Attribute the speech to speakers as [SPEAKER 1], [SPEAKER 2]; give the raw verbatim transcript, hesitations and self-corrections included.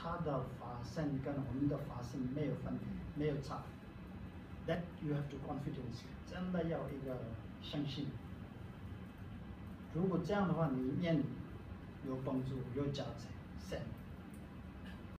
[SPEAKER 1] 他的法身跟我们的法身没有分别，没有差。That you have to confidence， 真的要一个相信。如果这样的话，你念有帮助、有价值，善。